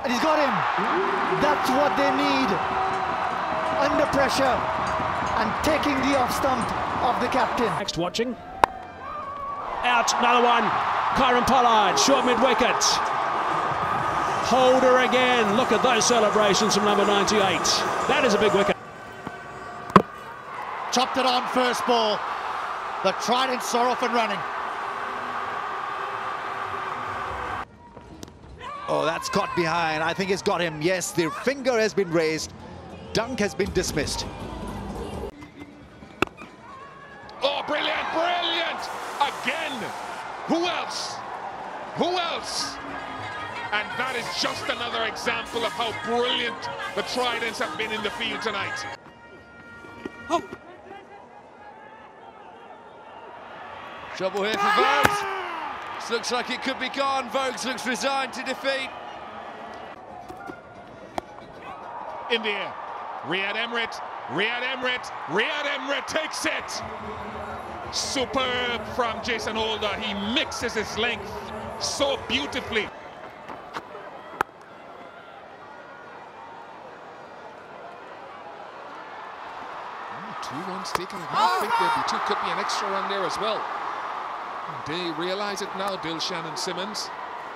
And he's got him. That's what they need. Under pressure and taking the off stump of the captain. Next watching. Out, another one. Kyron Pollard, short mid-wicket. Holder again. Look at those celebrations from number 98. That is a big wicket. Chopped it on first ball. The Tridents are off and running. Oh, that's caught behind. I think it's got him. Yes, the finger has been raised. Dunk has been dismissed. Oh, brilliant, brilliant! Again! Who else? Who else? And that is just another example of how brilliant the Tridents have been in the field tonight. Oh. Trouble here for Vogues. This looks like it could be gone. Vogues looks resigned to defeat. In the air. Riyad Emrit takes it. Superb from Jason Holder. He mixes his length so beautifully. Two runs taken. I think there could be an extra run there as well. They realize it now, Dilshan and Simmons.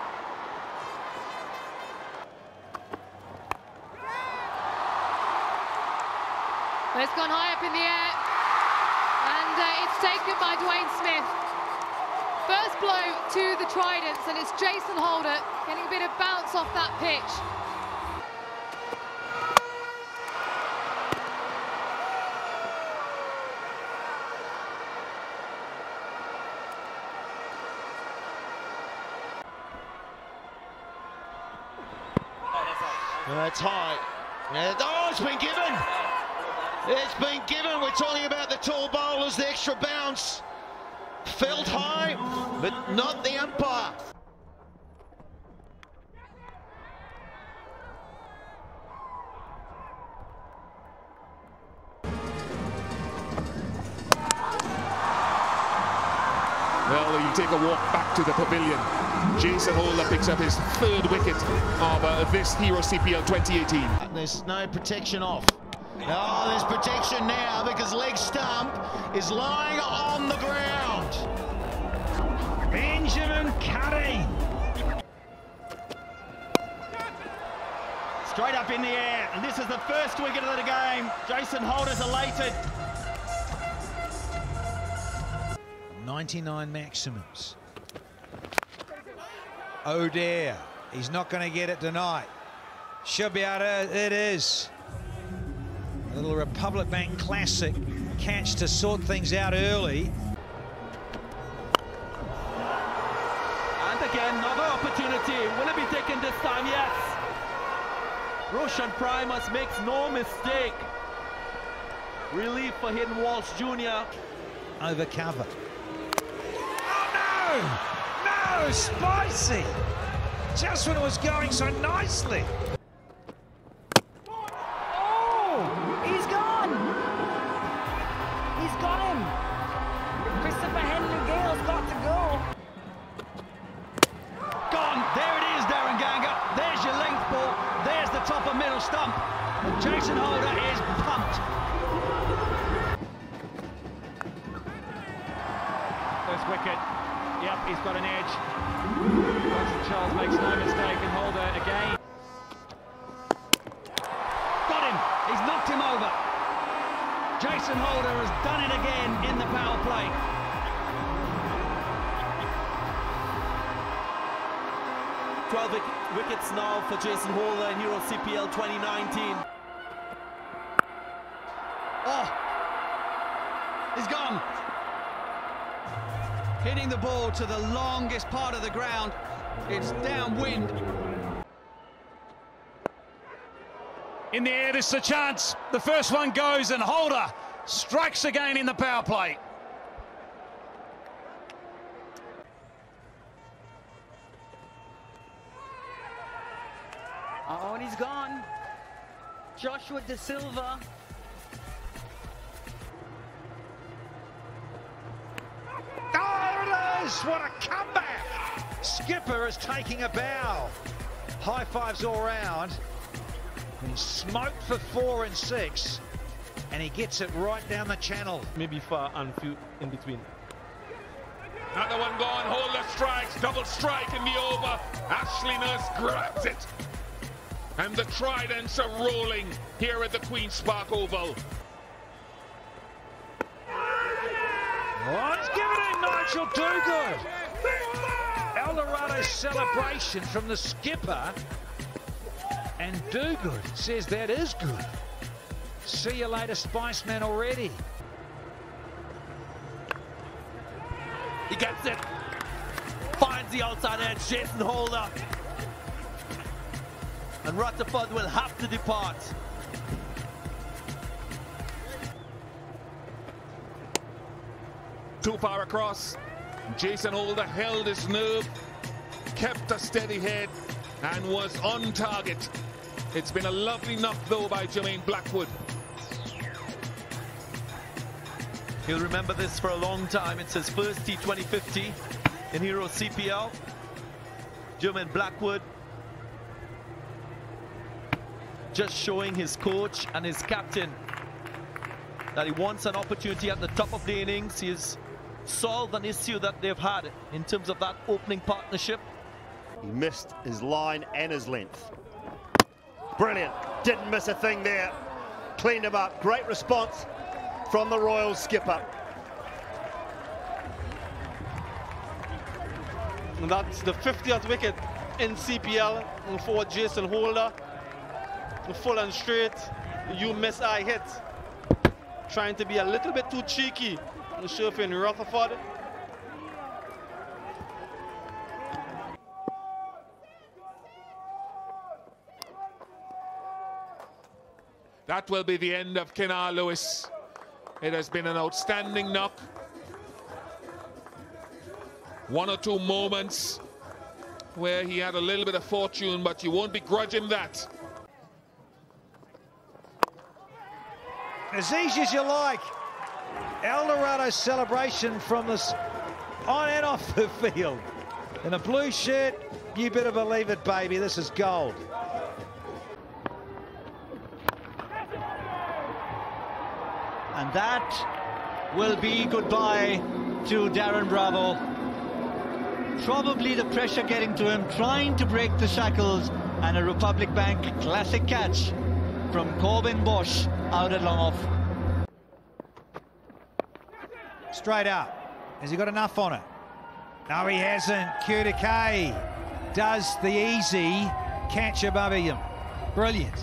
Well, it's gone high up in the air, and it's taken by Dwayne Smith. First blow to the Tridents, and it's Jason Holder getting a bit of bounce off that pitch. It's high. Oh, it's been given. It's been given. We're talking about the tall bowlers, the extra bounce. Felt high, but not the umpire. Well, you take a walk back to the pavilion. Jason Holder picks up his third wicket of this Hero CPL 2018. There's no protection off. Oh, there's protection now because leg stump is lying on the ground. Benjamin Curry. Straight up in the air, and this is the first wicket of the game. Jason Holder's elated. 99 maximums. Oh dear, he's not going to get it tonight. Should be able to, it is. A little Republic Bank classic catch to sort things out early. And again, another opportunity. Will it be taken this time? Yes. Roshan Primus makes no mistake. Relief for Hayden Walsh Jr. Over cover. Oh no! No, spicy! Just when it was going so nicely. Oh, he's gone! He's got him! Christopher Henry Gale's got to go. Gone. There it is, Darren Ganga. There's your length ball. There's the top of middle stump. And Jason Holder is pumped. First wicket. Yep, he's got an edge. Russell Charles makes no mistake, and Holder again. Got him! He's knocked him over. Jason Holder has done it again in the power play. Wickets now for Jason Holder in Hero CPL 2019. Oh! He's gone! Hitting the ball to the longest part of the ground. It's downwind. In the air, this is a chance. The first one goes, and Holder strikes again in the power play. Oh, and he's gone. Joshua De Silva. Oh, it is! What a comeback! Skipper is taking a bow. High fives all round. He smoked for 4 and 6, and he gets it right down the channel. Maybe far and few in between. Another one gone, Holder strikes, double strike in the over. Ashley Nurse grabs it. And the Tridents are rolling here at the Queen's Park Oval. Oh, he's giving it Nigel Dogood. Eldorado's celebration from the skipper. And Dogood says that is good. See you later, Spiceman already. He gets it. Finds the outside edge, Jason Holder. And Rutherford will have to depart. Too far across. Jason Holder held his nerve, kept a steady head, and was on target. It's been a lovely knock, though, by Jermaine Blackwood. He'll remember this for a long time. It's his first T2050 in Hero CPL. Jermaine Blackwood just showing his coach and his captain that he wants an opportunity at the top of the innings. He has solved an issue that they've had in terms of that opening partnership. He missed his line and his length. Brilliant. Didn't miss a thing there. Cleaned him up. Great response from the Royals skipper. And that's the 50th wicket in CPL for Jason Holder. Full and straight. You miss, I hit. Trying to be a little bit too cheeky. Surfing Rutherford. That will be the end of Kenar Lewis. It has been an outstanding knock. One or two moments where he had a little bit of fortune, but you won't begrudge him that. As easy as you like. Eldorado's celebration from this on and off the field. In a blue shirt, you better believe it, baby. This is gold. And that will be goodbye to Darren Bravo. Probably the pressure getting to him, trying to break the shackles, and a Republic Bank classic catch from Corbin Bosch out at long off. Straight up. Has he got enough on it? No, he hasn't. Q to K does the easy catch above him. Brilliant.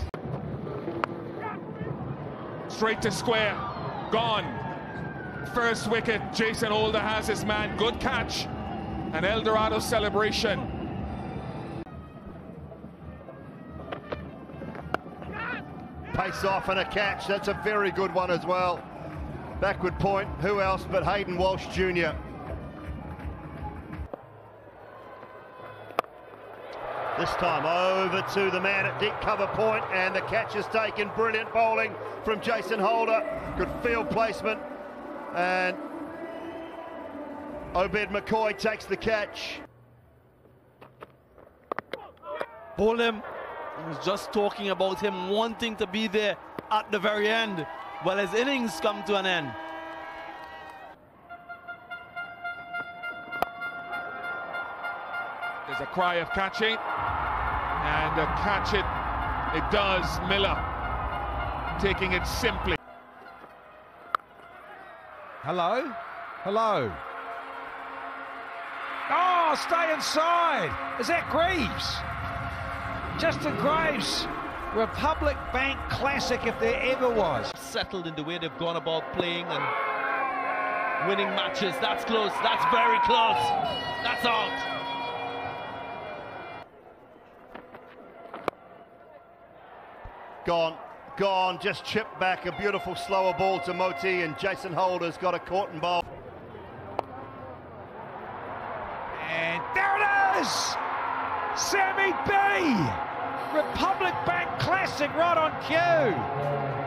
Straight to square. Gone. First wicket. Jason Holder has his man. Good catch. An Eldorado celebration. Pace off and a catch. That's a very good one as well. Backward point. Who else but Hayden Walsh Jr. This time over to the man at deep cover point, and the catch is taken. Brilliant bowling from Jason Holder. Good field placement, and Obed McCoy takes the catch. Bowlem was just talking about him wanting to be there at the very end. Well, his innings come to an end. There's a cry of catching, and catch it does. Miller taking it simply. Hello? Hello. Oh, stay inside. Is that Greaves? Justin Graves. Republic Bank classic if there ever was. Settled in the way they've gone about playing and winning matches. That's close. That's very close. That's out. Gone, just chipped back. A beautiful slower ball to Moti, and Jason Holder's got a caught and bowl. And there it is! Sammy B! Republic Bank classic right on cue.